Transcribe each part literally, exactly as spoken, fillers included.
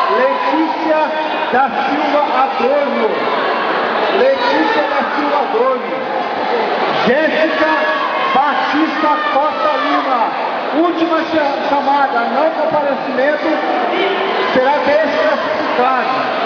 Letícia da Silva Adorno. Letícia da Silva Adorno. Jéssica Batista Costa Lima. Última chamada, não comparecimento, será desclassificado.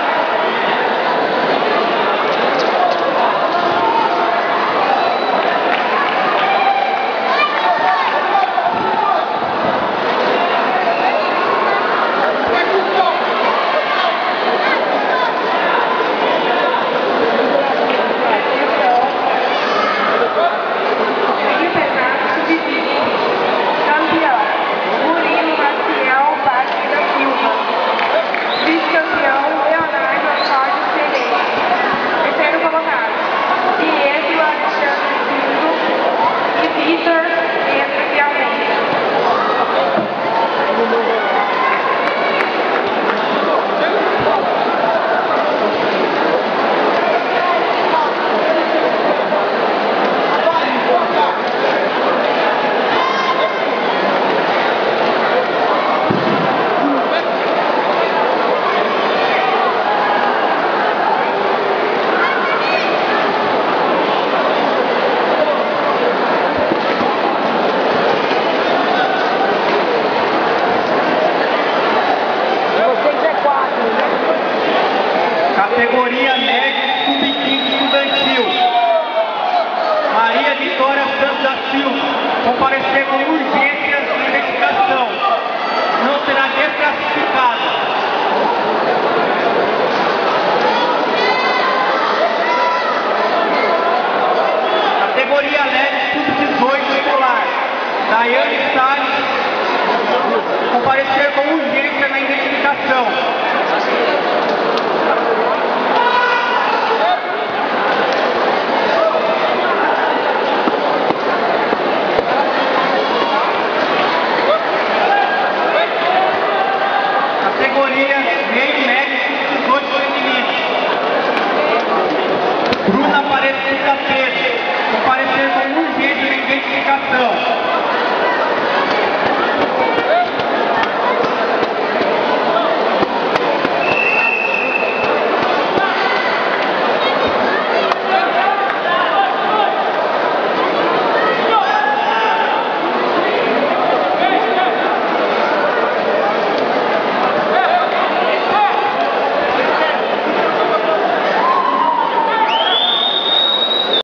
Categoria média sub quinze estudantil. Maria Vitória Santos da Silva comparecer com urgência na investigação. Não será desclassificada. Categoria leve sub dezoito escolar. Daiane Salles comparecer com urgência.